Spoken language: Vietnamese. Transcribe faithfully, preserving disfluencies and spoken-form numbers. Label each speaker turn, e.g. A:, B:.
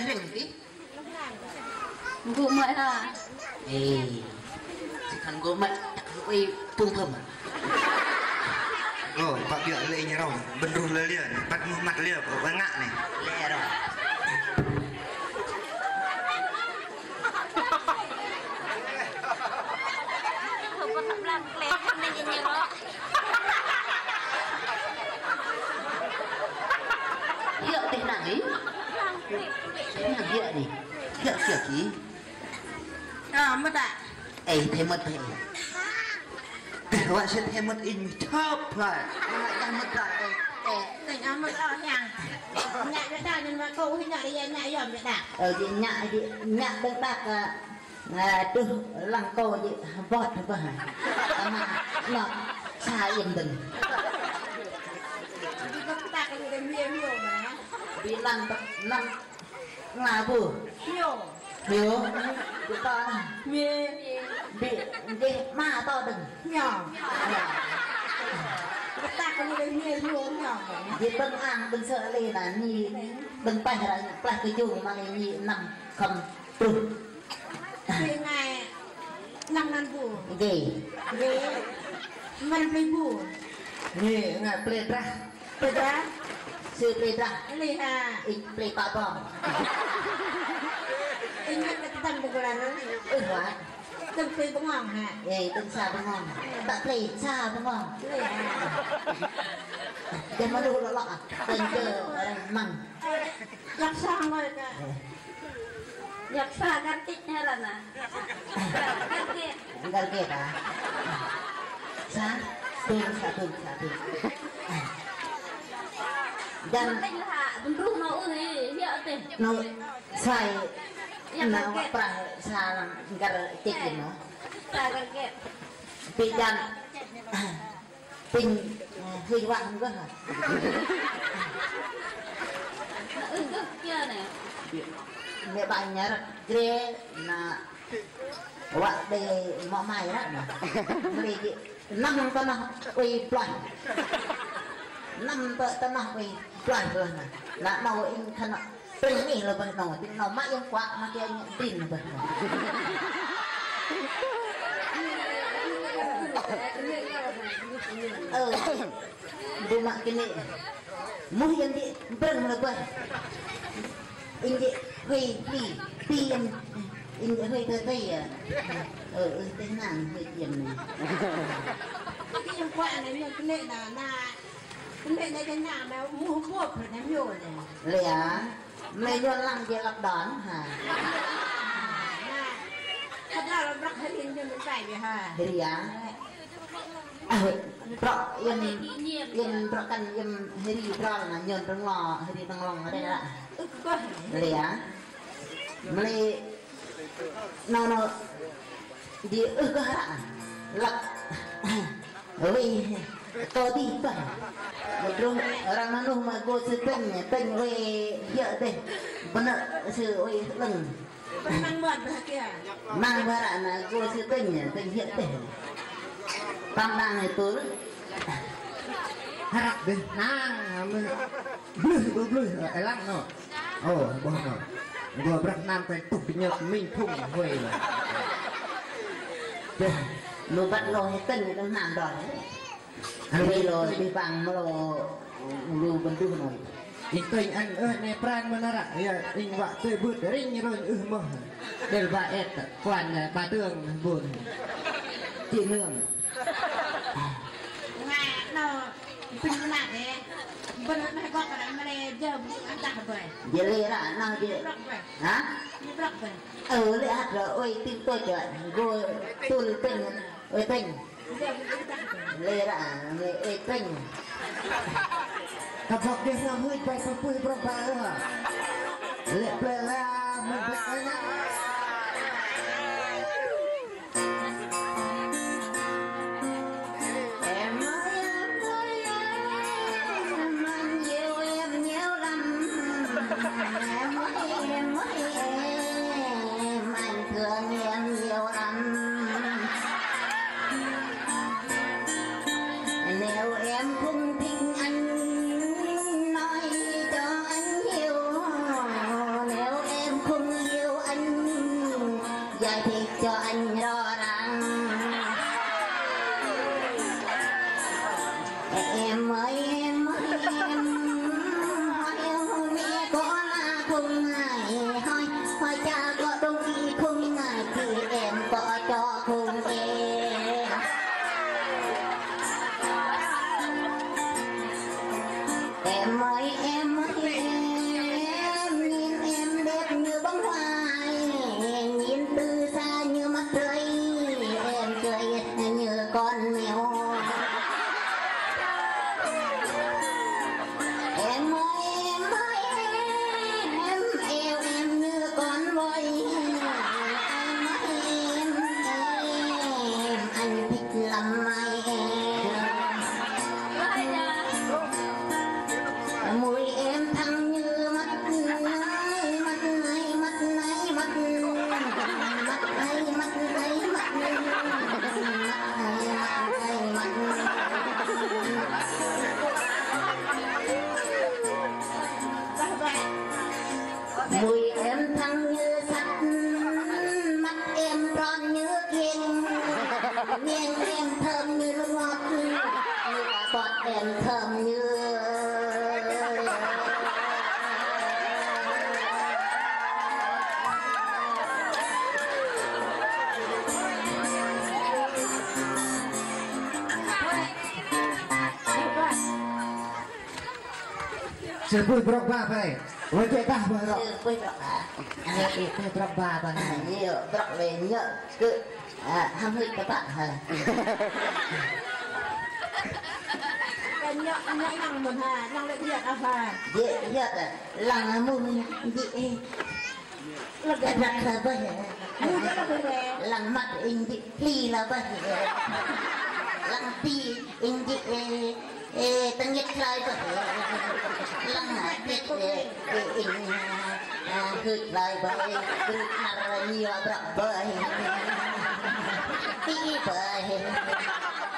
A: rừng tí
B: gù mẹ hả
A: ê chỉ cần gù mẹ ui tung thầm
C: oh pak dia le nya rong benduh le dia pat mat dia kok ngak nih
A: lẹ rồi
B: không có tập làm lẹ này nhìn nhiều đó
A: hiệu tên nàng ấy tên nàng hiệu này hiệu kiểu gì
B: à mất à
A: ấy thêm mất thêm các bạn sẽ thêm mất in top rồi đang mất rồi
B: để tình ăn mất ở nhà nhại cái đào nhưng mà câu khi nhại đi nhại dòm vậy đà
A: ở gì nhại gì nhại được bạc à từ lăng cô gì vọt thôi mà nó xa yên bình
B: ta cái gì nhiều nhiều mà
A: bị lăng lăng là vừa
B: nhiều
A: hiểu bị to
B: nhiều
A: bị bị ma to đừng
B: nhỏ ta cái gì nhiều nhiều nhỏ
A: vì đừng ăn đừng sợ lên là nhì đừng bay ra lại cái dùng mà nhì nằm cầm từ
B: vì ngày năm năm vụ
A: gì
B: vì mình phải vụ
A: gì ngài plei ra
B: bây giờ
A: sư plei ra
B: lì hà
A: ít plei pa bom
B: ít nhất là tâm được là nó
A: ừ hóa
B: đừng phi bóng hỏng hả
A: vậy đừng xa bông hồng đã plei xa bông hồng
B: lì hà
A: để mà đủ lọ đừng chờ măng
B: giặc sang rồi cả giặc sang gắn tích hay là nè gắn kia
A: gắn kia à xa tương xa tương xa tương dan
B: tinh là bentuk nó ơi hiệu tiền
A: nó xài nó pra xa làm gar tích nó
B: ta gắn kia
A: bị dan tình hơi vang không có hả
B: ừ cái kia này
A: mẹ bạn nhớ ghê là vợ để mọ mày đó vì năm con nó quỳ toàn năm vợ con nó quỳ toàn rồi nè là màu in thân nó tình nghĩ là bật nổi tình nó mãi em quá mà kia nhận tin là bật nổi ờ đủ mạng cái này mũi em đi bưng là bật in đi hơi đi đi em in hơi thơ thây à ờ cái nàng hơi tiền này
B: cái em quạ này một cái nệ là là cái nệ này cái nhà mà mua hộp rồi ném nhiều này
A: lẻ mày luôn lăng kia lọc đón hả
B: thật ra là rất hay liên cho mình phải vậy hả
A: thì á rõ yên yên rõ căn yên hơi đi rõ là nhơn trong lò hơi đi trong lòng ở đây ạ lẻ mày nó nó đi ư cơ hả lọc ơi tôi đi vậy rồi orang mana mà cô sư tinh tinh về hiện đây vẫn là sư ơi lần
B: mang mượn ra kìa
A: mang ra là cô sư tinh tinh hiện đây tam đang này tối
D: harap deh nang blue blue blue ai lăng nó oh boh nó gua berak nampai tuh nyok min thung hồi
A: là nó bắt lôi tinh nó làm đòn anh đi rồi đi bằng nó lu bentuk rồi
D: Ito'y an uh, ne pran manara ya ing wa te but ring ron uh mo del ba et quan ba tương buồn
A: chị nương
B: ngài nó bình nặng đấy bình này có cái này mà này giờ ăn đặt rồi
A: vậy lẽ là nó vậy hả ừ lẽ hạt rồi ôi tin tôi trời rồi tôi tình ôi tình lẽ là người ôi tình
D: kapag dia na huy pa pa pu pro pa ha le pela mo pela
A: em ơi em ơi em anh yêu em nhiều lắm em ơi em ơi em anh thương em nhiều lắm nếu em không thích anh nói cho anh hiểu nếu em ơi em ơi em mẹ có là không ngại hỏi hỏi cha có đồng ý không ngại thì em có cho không em em ơi em ơi em nhìn em đẹp như bông hoa nhìn từ xa như mắt rơi em cười như con mèo em ơi em ơi em yêu em như con voi em ơi em em anh thích lắm ai em môi em thăng như mắt này mắt này mắt này mắt mắt này mắt này mắt này mắt này môi em thăng như sắt mắt em tròn như kiêng miệng em thơm như nước ngọt như quả bọt em thơm như
D: Sebut berapa pai? Wajah dah berapa?
A: Quay rõ
D: Ya itu berapa pai?
A: nhiều rõ về nhợ cứ ham hít các bạn hả
B: cái nhọ nhọ năng một hà năng lại diệt à phà
A: dễ dễ lằng mùi dễ là cái răng là vậy
B: mua rất là về
A: lằng mặt in dị ly là vậy lằng ti in dị tăng nhất lại vậy lằng biết in hít lại vậy hít lại nhiều bạc vậy ti vậy